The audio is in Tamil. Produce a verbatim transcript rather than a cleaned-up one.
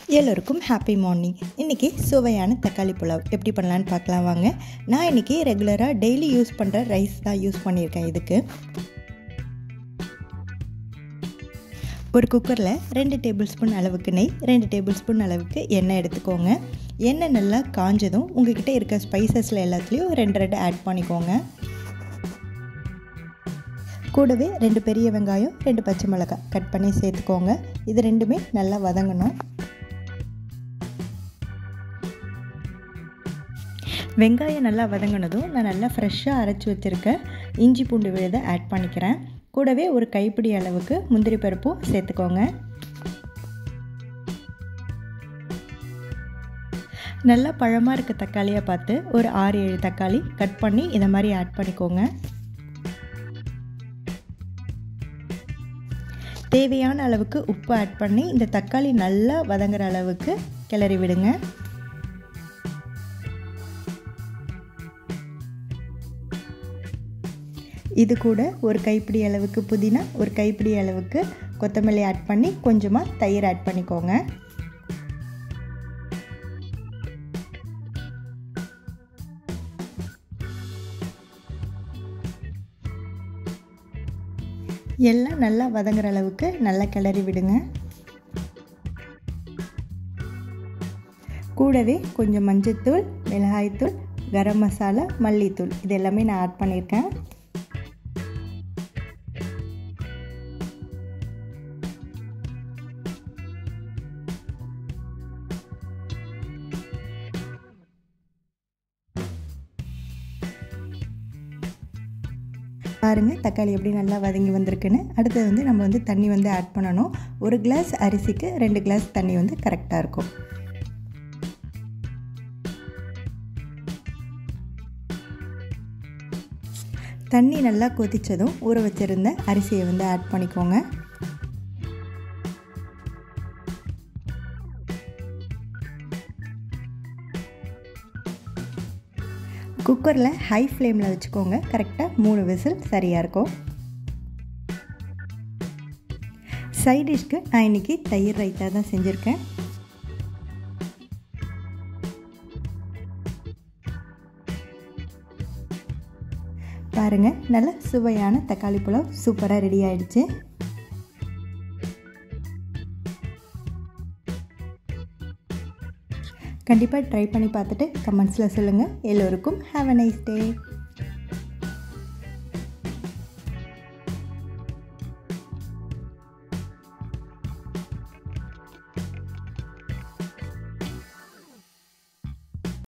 எல்லோருக்கும் ஹாப்பி மார்னிங். இன்றைக்கி சுவையான தக்காளி புலாவ் எப்படி பண்ணலான்னு பார்க்கலாம் வாங்க. நான் இன்றைக்கி ரெகுலராக டெய்லி யூஸ் பண்ணுற ரைஸ் தான் யூஸ் பண்ணியிருக்கேன். இதுக்கு ஒரு குக்கரில் ரெண்டு டேபிள் ஸ்பூன் அளவுக்கு நெய், ரெண்டு டேபிள் ஸ்பூன் அளவுக்கு எண்ணெய் எடுத்துக்கோங்க. எண்ணெய் நல்லா காஞ்சதும் உங்கள்கிட்ட இருக்க ஸ்பைசஸில் எல்லாத்துலேயும் ரெண்டு ரெண்டு ஆட் பண்ணிக்கோங்க. கூடவே ரெண்டு பெரிய வெங்காயம், ரெண்டு பச்சை மிளகாய் கட் பண்ணி சேர்த்துக்கோங்க. இது ரெண்டுமே நல்லா வதங்கணும். வெங்காயம் நல்லா வதங்கினதும் நான் நல்லா ஃப்ரெஷ்ஷாக அரைச்சி வச்சுருக்க இஞ்சி பூண்டு விழுதை ஆட் பண்ணிக்கிறேன். கூடவே ஒரு கைப்பிடி அளவுக்கு முந்திரி பருப்பும் சேர்த்துக்கோங்க. நல்லா பழமாக இருக்க தக்காளியாக பார்த்து ஒரு ஆறு ஏழு தக்காளி கட் பண்ணி இதை மாதிரி ஆட் பண்ணிக்கோங்க. தேவையான அளவுக்கு உப்பு ஆட் பண்ணி இந்த தக்காளி நல்லா வதங்குற அளவுக்கு கிளறி விடுங்க. இது கூட ஒரு கைப்பிடி அளவுக்கு புதினா, ஒரு கைப்பிடி அளவுக்கு கொத்தமல்லி ஆட் பண்ணி கொஞ்சமாக தயிர் ஆட் பண்ணிக்கோங்க. எல்லாம் நல்லா வதங்குற அளவுக்கு நல்லா கிளறி விடுங்க. கூடவே கொஞ்சம் மஞ்சள்தூள், மிளகாய்த்தூள், கரம் மசாலா, மல்லித்தூள் இது எல்லாமே நான் ஆட் பண்ணியிருக்கேன். பாருங்கள் தக்காளி எப்படி நல்லா வதங்கி வந்திருக்குன்னு. அடுத்தது வந்து நம்ம வந்து தண்ணி வந்து ஆட் பண்ணணும். ஒரு கிளாஸ் அரிசிக்கு ரெண்டு கிளாஸ் தண்ணி வந்து கரெக்டாக இருக்கும். தண்ணி நல்லா கொதித்ததும் ஊற வச்சுருந்த அரிசியை வந்து ஆட் பண்ணிக்கோங்க. குக்கரில் ஹை ஃப்ளேமில் வச்சுக்கோங்க. கரெக்டாக மூணு விசில் சரியாக இருக்கும். சைட் டிஷ்க்கு நான் இன்றைக்கி தயிர் ரைத்தா தான் செஞ்சுருக்கேன். பாருங்கள் நல்ல சுவையான தக்காளி புலாவ் சூப்பராக ரெடி ஆகிடுச்சு. கண்டிப்பாக ட்ரை பண்ணி பார்த்துட்டு கமெண்ட்ஸில் சொல்லுங்கள். எல்லோருக்கும் ஹேவ் அ நைஸ் டே.